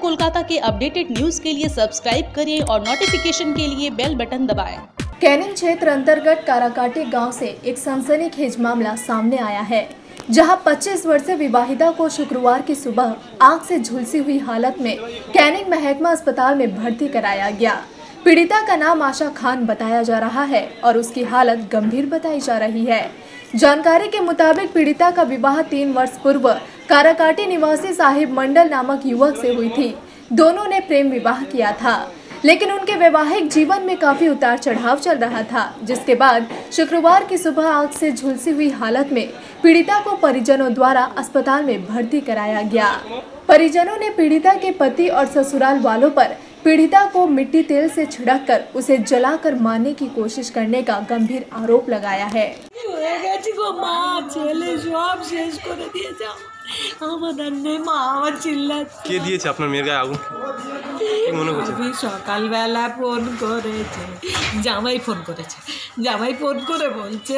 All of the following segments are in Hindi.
कोलकाता के अपडेटेड न्यूज के लिए सब्सक्राइब करें और नोटिफिकेशन के लिए बेल बटन दबाएं। कैनिंग क्षेत्र अंतर्गत काराकाटी गांव से एक सनसनीखेज मामला सामने आया है, जहां 25 वर्षीय विवाहिता को शुक्रवार की सुबह आग से झुलसी हुई हालत में कैनिंग महकमा अस्पताल में भर्ती कराया गया। पीड़िता का नाम आशा खान बताया जा रहा है और उसकी हालत गंभीर बताई जा रही है। जानकारी के मुताबिक पीड़िता का विवाह 3 वर्ष पूर्व काराकाटी निवासी साहिब मंडल नामक युवक से हुई थी। दोनों ने प्रेम विवाह किया था, लेकिन उनके वैवाहिक जीवन में काफी उतार चढ़ाव चल रहा था, जिसके बाद शुक्रवार की सुबह आग से झुलसी हुई हालत में पीड़िता को परिजनों द्वारा अस्पताल में भर्ती कराया गया। परिजनों ने पीड़िता के पति और ससुराल वालों पर पीड़िता को मिट्टी तेल से छिड़ककर उसे जलाकर मारने की कोशिश करने का गंभीर आरोप लगाया है। সকাল বেলা ফোন করেছে, জামাই ফোন করে বলছে,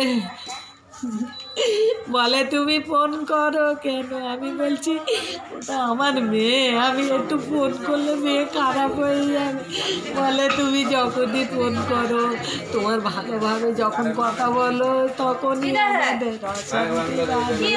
বলে তুমি ফোন করো কেন? আমি বলছি ওটা আমার মেয়ে, আমি একটু ফোন করলে মেয়ে খারাপ হয়ে যাবে। বলে তুমি যখনই ফোন করো, তোমার ভালোভাবে যখন কথা বলো তখনই আমাদের অশান্তি লাগে।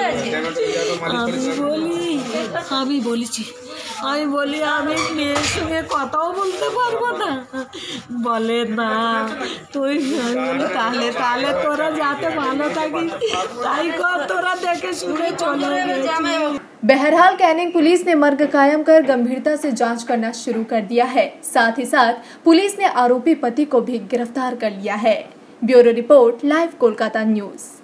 আমি বলি আমি মেয়ের সঙ্গে কথাও বলতে পারবো না। বলে না তুই, তাহলে তোরা যাতে ভালো থাকিস তাই কর, তোরা देखे सुने चले गए। बहरहाल कैनिंग पुलिस ने मर्ग कायम कर गंभीरता से जांच करना शुरू कर दिया है। साथ ही साथ पुलिस ने आरोपी पति को भी गिरफ्तार कर लिया है। Bureau report, live Kolkata news.